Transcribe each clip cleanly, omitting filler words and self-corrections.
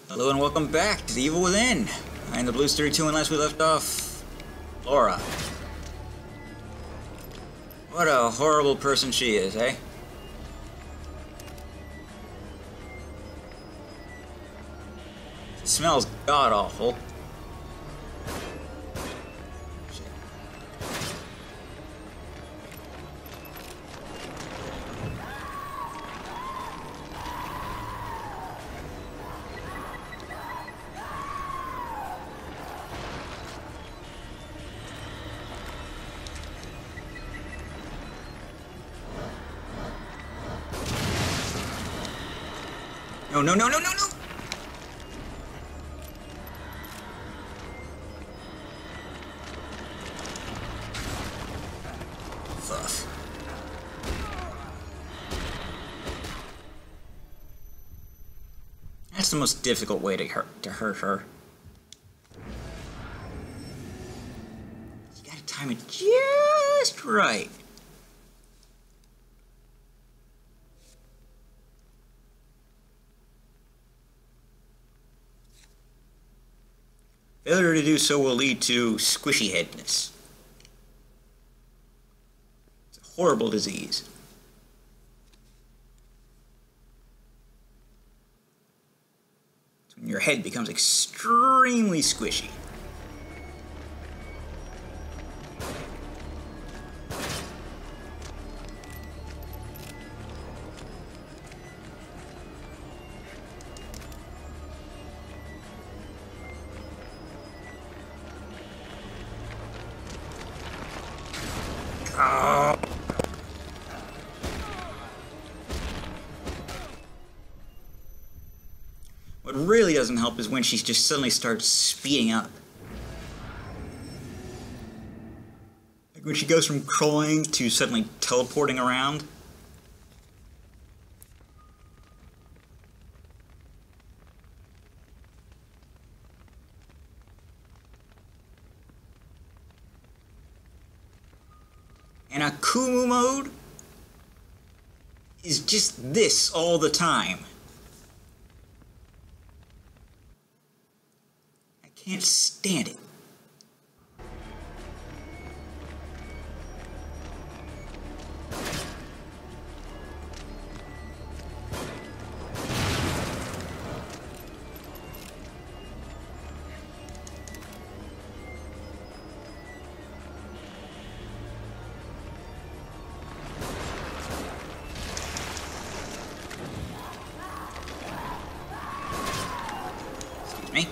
Hello and welcome back to The Evil Within. I am the Blues 32 and last we left off, Laura. What a horrible person she is, eh? She smells god-awful. No, no, no, no, no, no! Fuck. That's the most difficult way to hurt her. You gotta time it just right. Failure to do so will lead to squishy headness. It's a horrible disease. It's when your head becomes extremely squishy. What really doesn't help is when she just suddenly starts speeding up. Like when she goes from crawling to suddenly teleporting around. And Akumu mode is just this all the time. I can't stand it. Excuse me.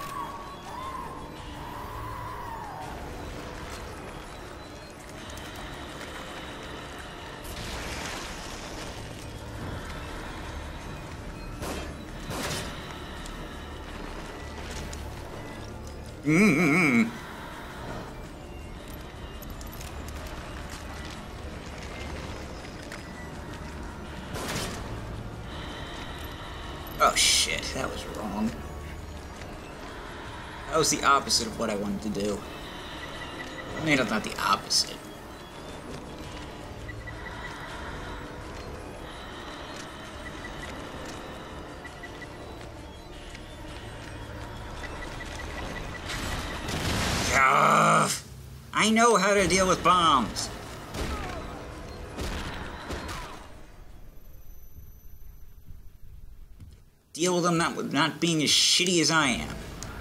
Mm-hmm. Oh shit, that was wrong. That was the opposite of what I wanted to do. I mean, it's not the opposite. I know how to deal with bombs. Deal with them not being as shitty as I am.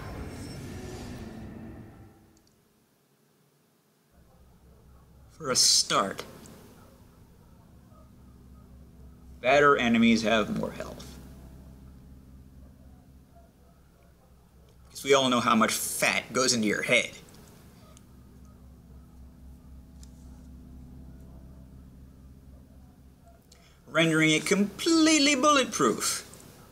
For a start, fatter enemies have more health. Because we all know how much fat goes into your head. Rendering it completely bulletproof.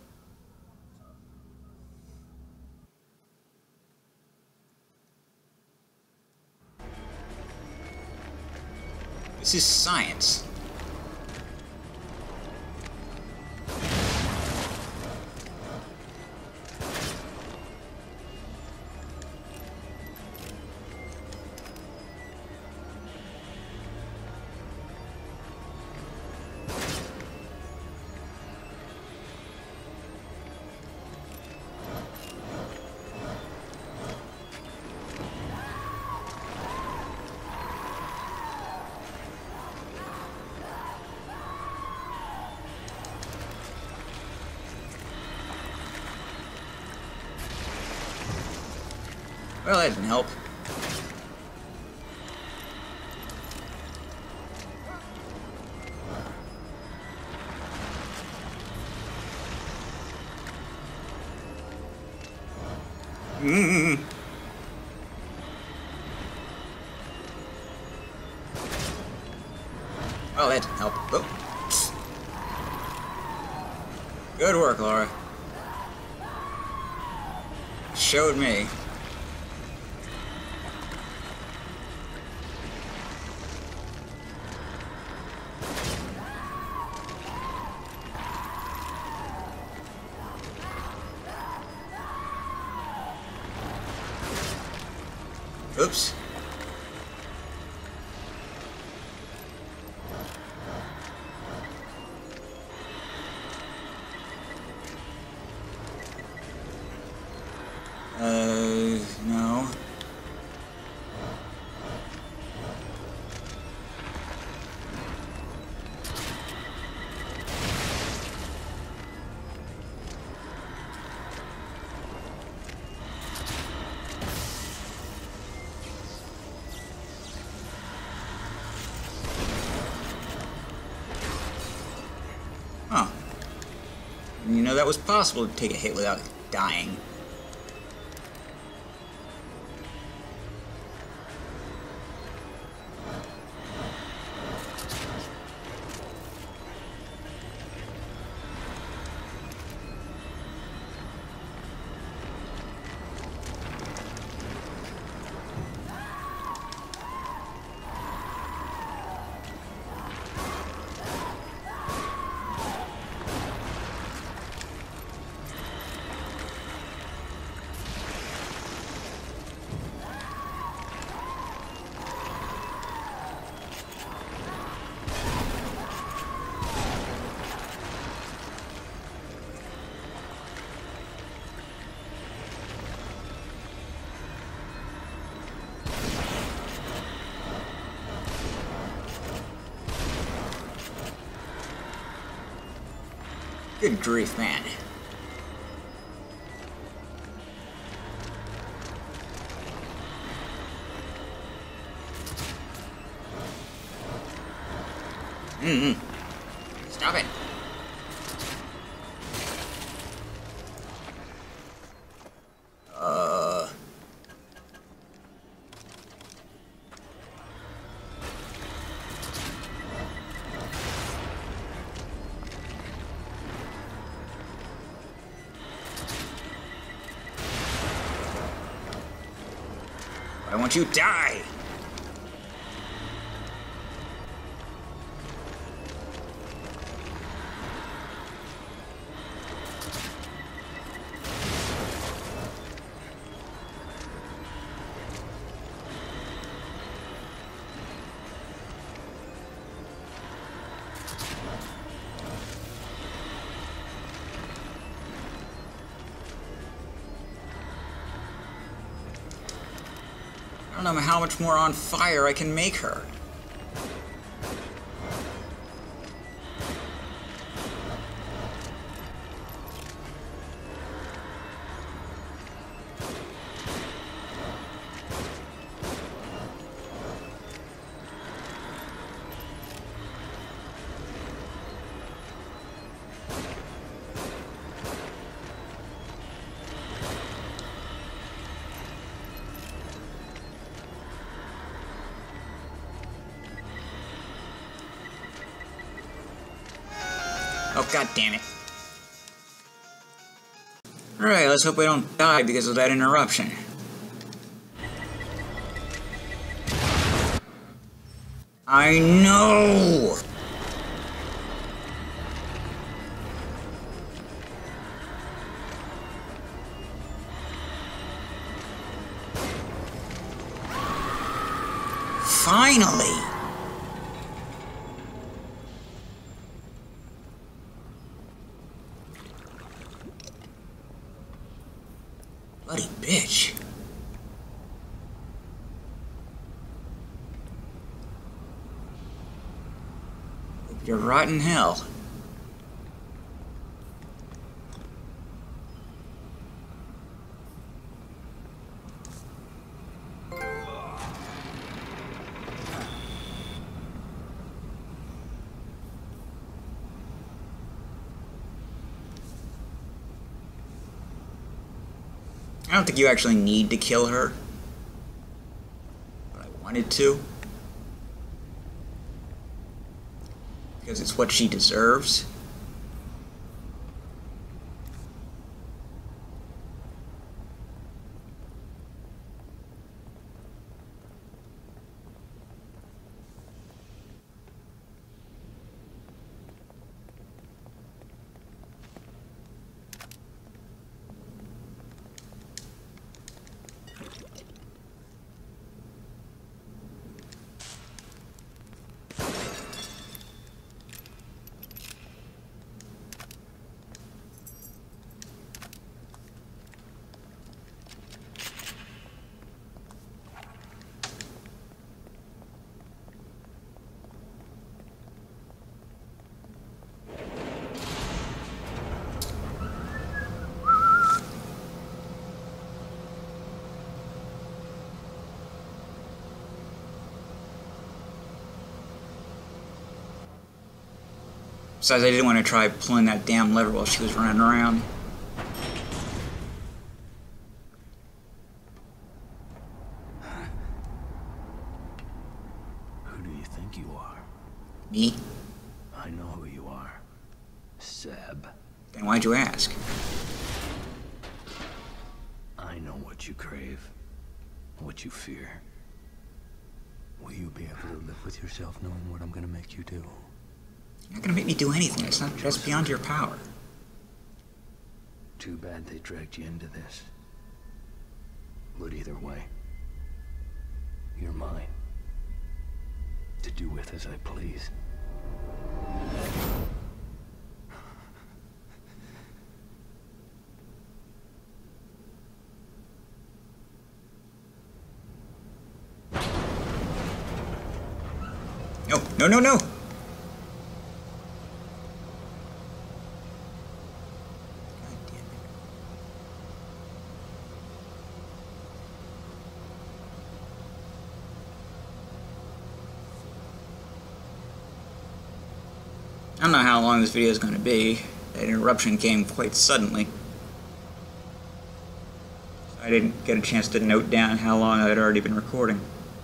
This is science. Well, that didn't help. Well, that didn't help. Oh. Good work, Laura. Showed me. Oops. No. Huh. You know that was possible to take a hit without dying. Good grief, man. Stop it. Why won't you die? I don't know how much more on fire I can make her. Oh, god damn it. Alright, let's hope we don't die because of that interruption. I know! Finally! Bloody bitch. You're rotten hell. I don't think you actually need to kill her. But I wanted to. Because it's what she deserves. Besides, I didn't want to try pulling that damn lever while she was running around. Who do you think you are? Me? I know who you are. Seb. Then why'd you ask? I know what you crave. What you fear. Will you be able to live with yourself knowing what I'm gonna make you do? You're not gonna make me do anything. It's not just beyond your power. Too bad they dragged you into this. But either way, you're mine. To do with as I please. No, no, no, no! I don't know how long this video is going to be. That interruption came quite suddenly. I didn't get a chance to note down how long I had already been recording.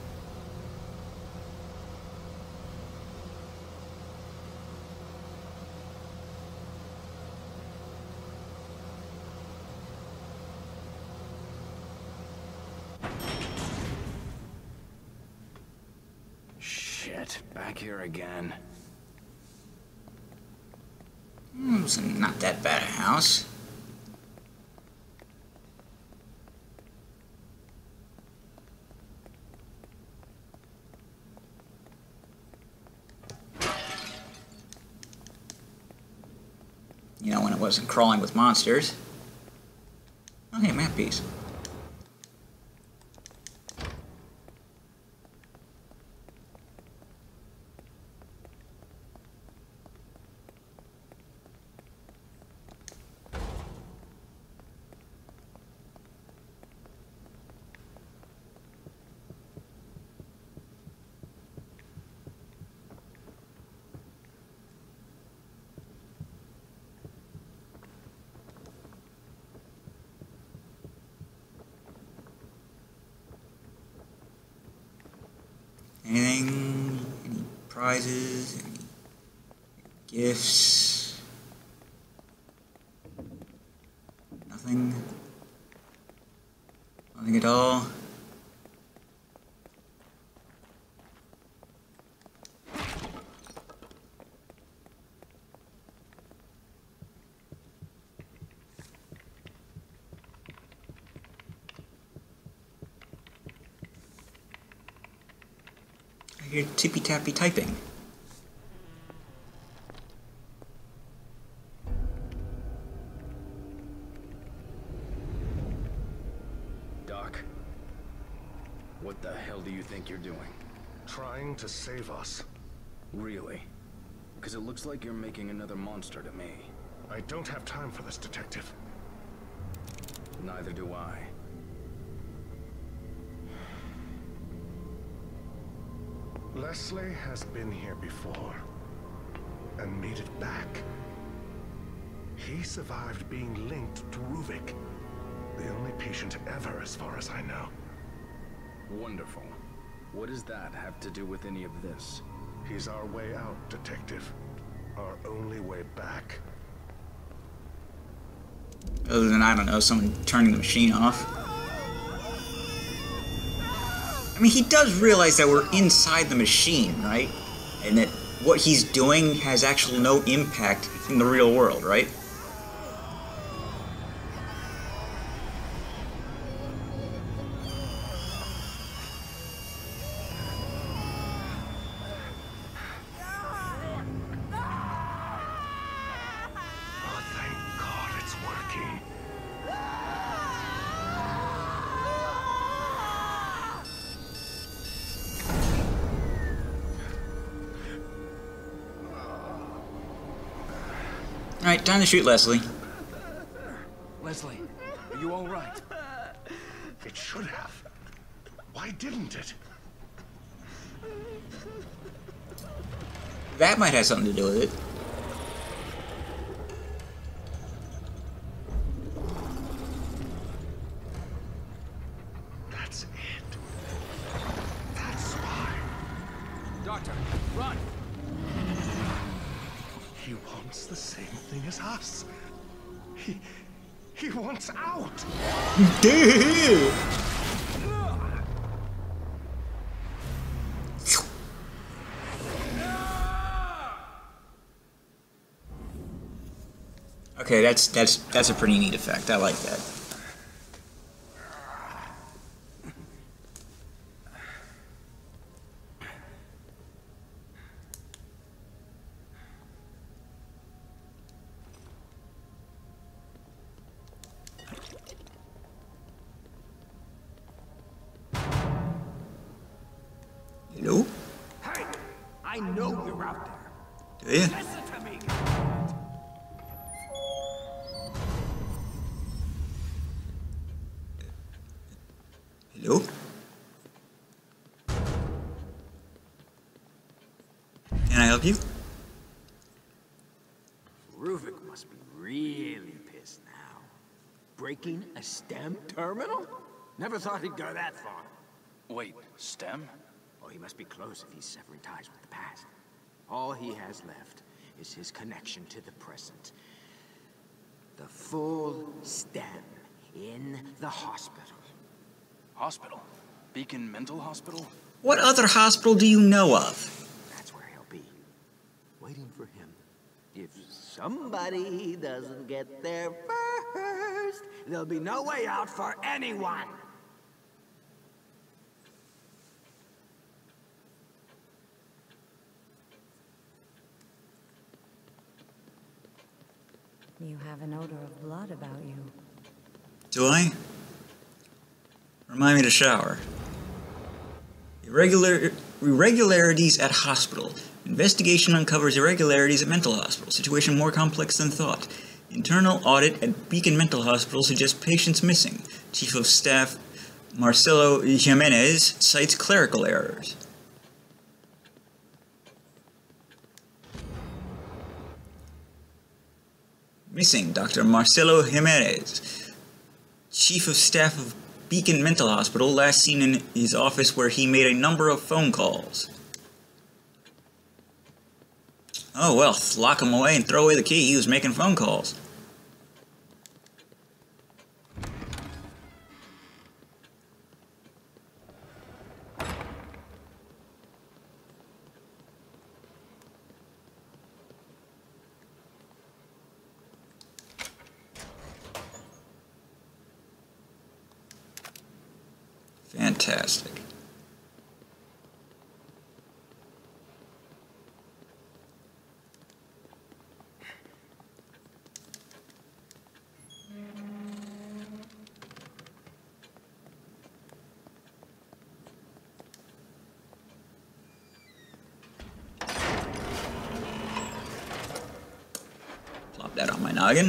Shit, back here again. It's not that bad a house. You know, when it wasn't crawling with monsters. Oh, hey, map piece. Anything? Any prizes? Any gifts? Nothing? Nothing at all? I hear tippy-tappy typing. Doc, what the hell do you think you're doing? Trying to save us. Really? Because it looks like you're making another monster to me. I don't have time for this, Detective. Neither do I. Leslie has been here before, and made it back. He survived being linked to Ruvik, the only patient ever, as far as I know. Wonderful. What does that have to do with any of this? He's our way out, Detective. Our only way back. Other than, I don't know, someone turning the machine off. I mean, he does realize that we're inside the machine, right? And that what he's doing has actually no impact in the real world, right? Oh, thank God it's working. Alright, time to shoot Leslie. Leslie, are you all right? It should have. Why didn't it? That might have something to do with it. That's it. That's why. Doctor, run! He wants the same thing as us. He wants out. Okay, that's a pretty neat effect. I like that. Hello? Hey, I know you're out there. Do you? Listen to me. Hello? Can I help you? Ruvik must be really pissed now. Breaking a STEM terminal? Never thought he'd go that far. Wait, STEM? Oh, he must be close if he's severing ties with the past. All he has left is his connection to the present. The full STEM in the hospital. Hospital? Beacon Mental Hospital? What other hospital do you know of? That's where he'll be. Waiting for him. If somebody doesn't get there first, there'll be no way out for anyone. You have an odor of blood about you. Do I? Remind me to shower. Irregularities at hospital. Investigation uncovers irregularities at mental hospital. Situation more complex than thought. Internal audit at Beacon Mental Hospital suggests patients missing. Chief of Staff Marcelo Jimenez cites clerical errors. Missing Dr. Marcelo Jimenez, Chief of Staff of Beacon Mental Hospital, last seen in his office where he made a number of phone calls. Oh well, lock him away and throw away the key. He was making phone calls. Fantastic. Plop that on my noggin.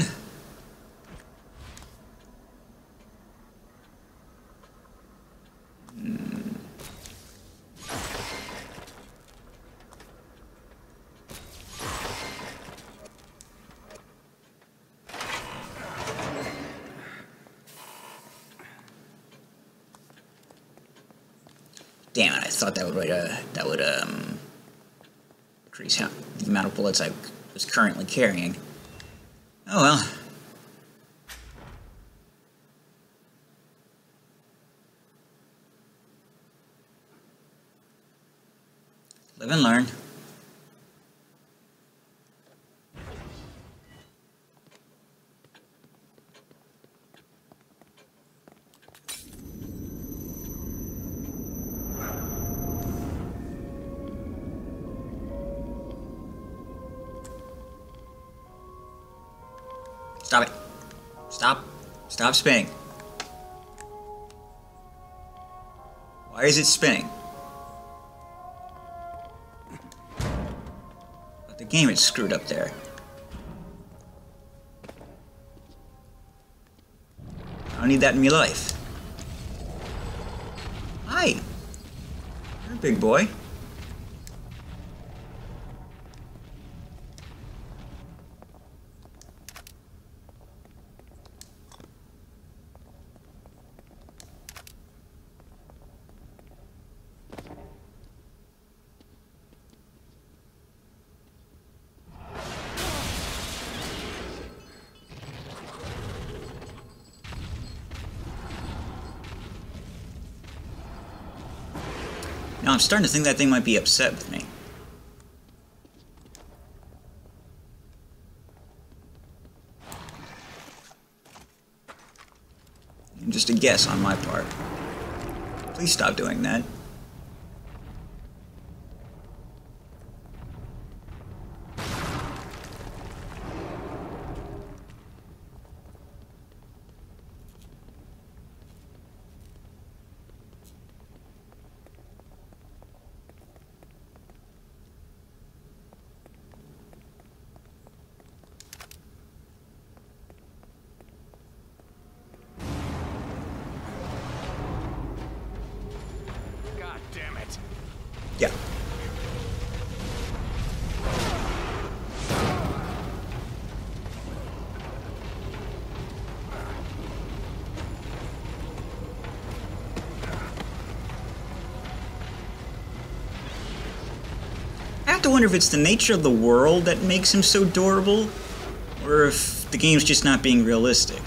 Damn it! I thought that would increase the amount of bullets I was currently carrying. Oh well. Live and learn. Stop it. Stop. Stop spinning. Why is it spinning? But the game is screwed up there. I don't need that in my life. Hi. You're a big boy. Now I'm starting to think that thing might be upset with me. Just a guess on my part. Please stop doing that. Yeah. I have to wonder if it's the nature of the world that makes him so adorable, or if the game's just not being realistic.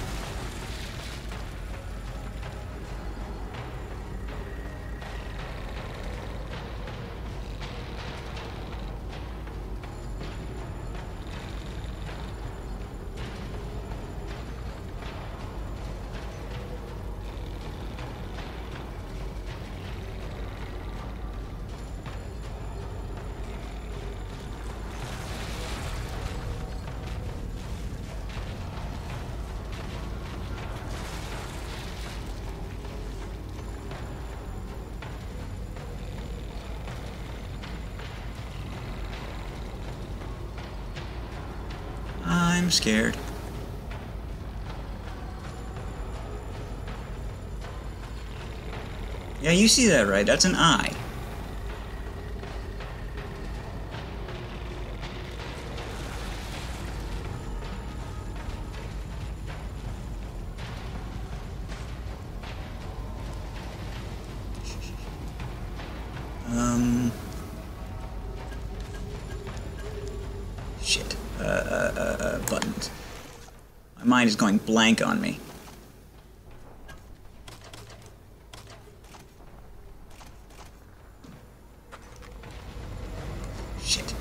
I'm scared. Yeah, you see that right? That's an eye. Shit. Buttons. My mind is going blank on me. Shit.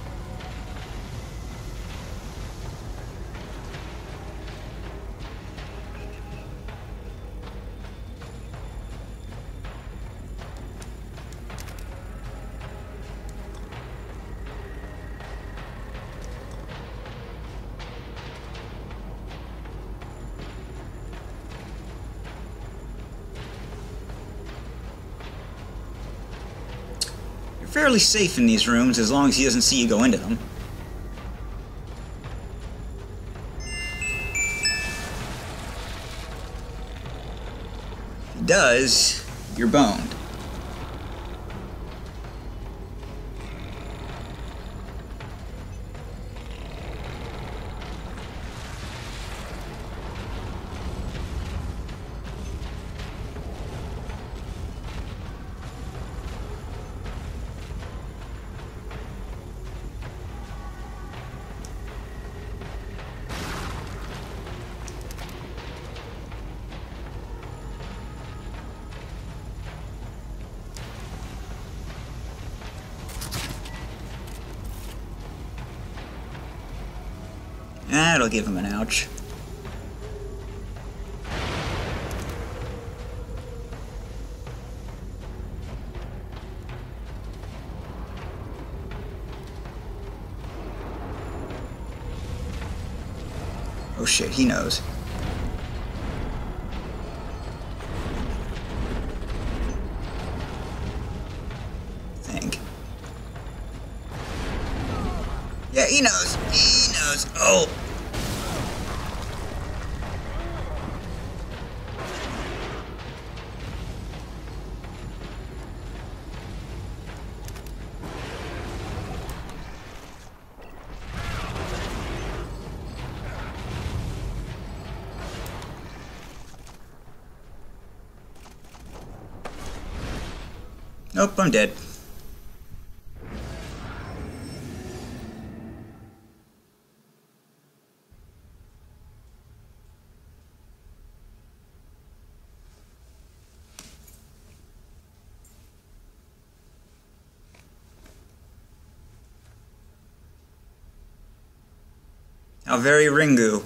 Fairly safe in these rooms as long as he doesn't see you go into them. If he does, you're boned. That'll give him an ouch. Oh shit, he knows. Yeah, he knows. He knows. Oh. Nope, I'm dead. How very Ringu.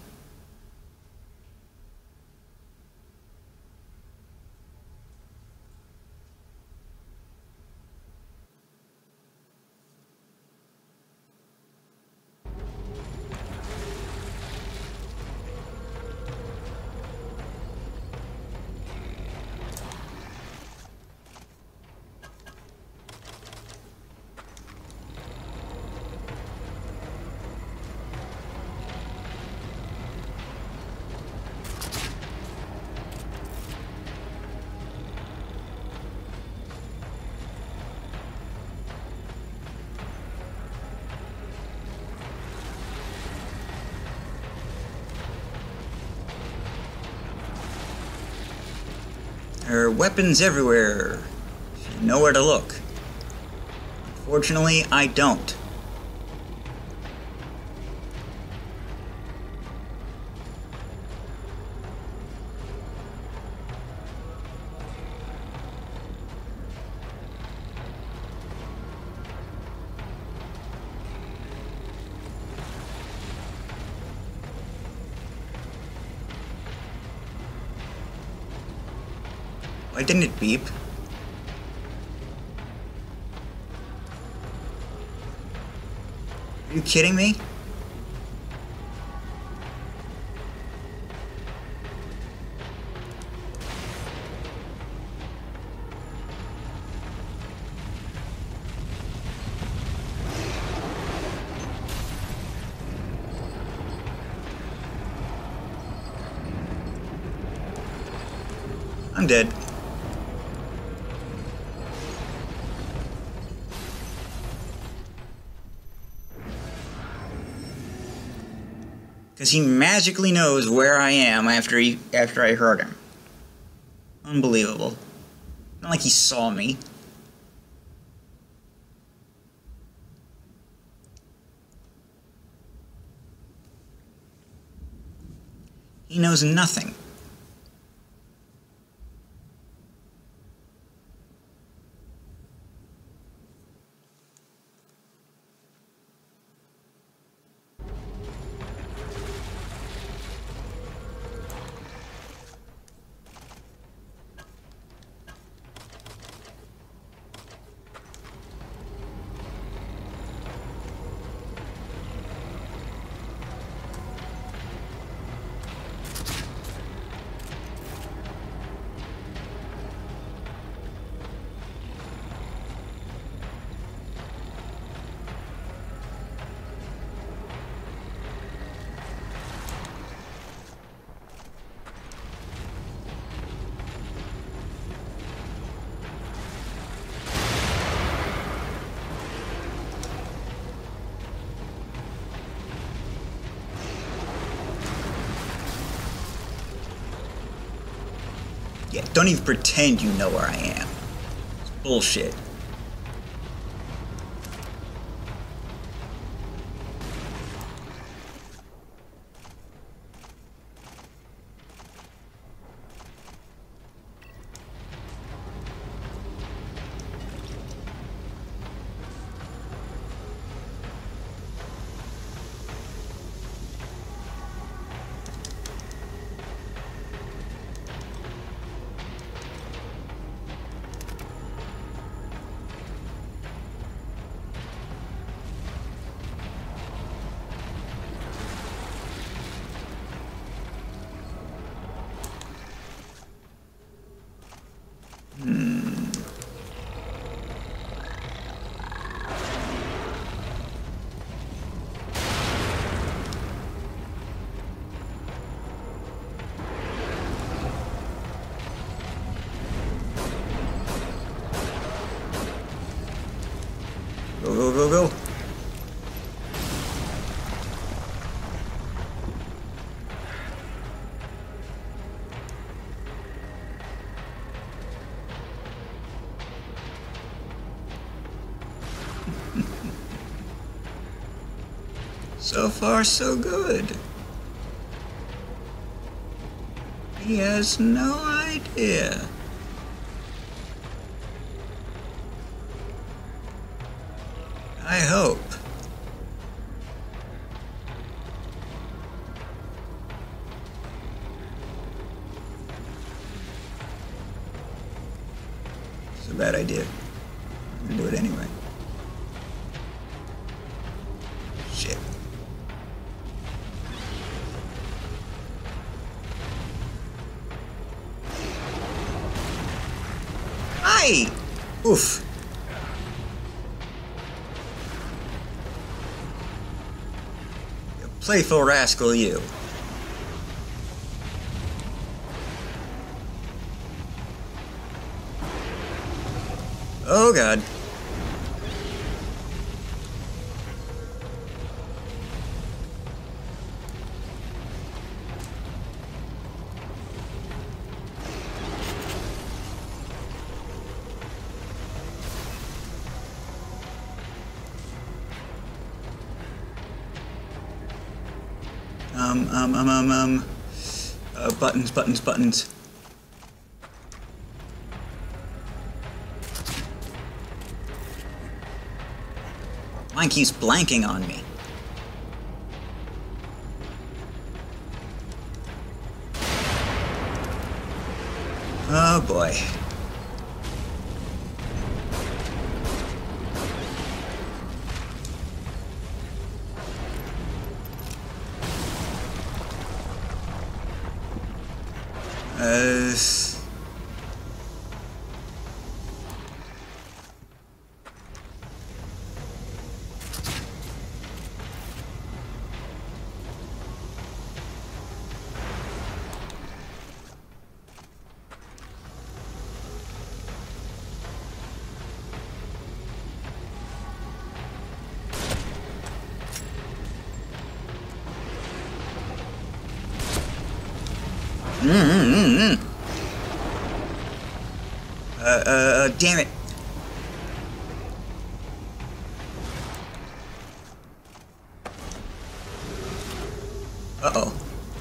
There are weapons everywhere, if you know where to look. Unfortunately, I don't. Why didn't it beep? Are you kidding me? I'm dead. Because he magically knows where I am after I hurt him. Unbelievable. Not like he saw me. He knows nothing. Yeah, don't even pretend you know where I am. It's bullshit. Go, go, go. So far, so good. He has no idea. I hope. It's a bad idea. I'm gonna do it anyway. Shit. Hi! Oof. You playful rascal, you. Oh god. Buttons, buttons, buttons. Mine keeps blanking on me. Oh boy. Damn it. Uh-oh.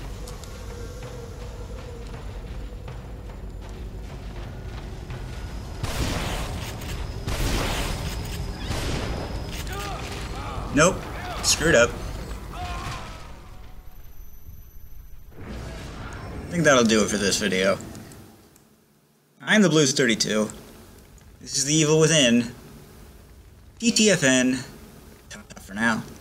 Nope. Screwed up. I think that'll do it for this video. I'm the Blues32. This is the Evil Within. TTFN. Ta-ta for now.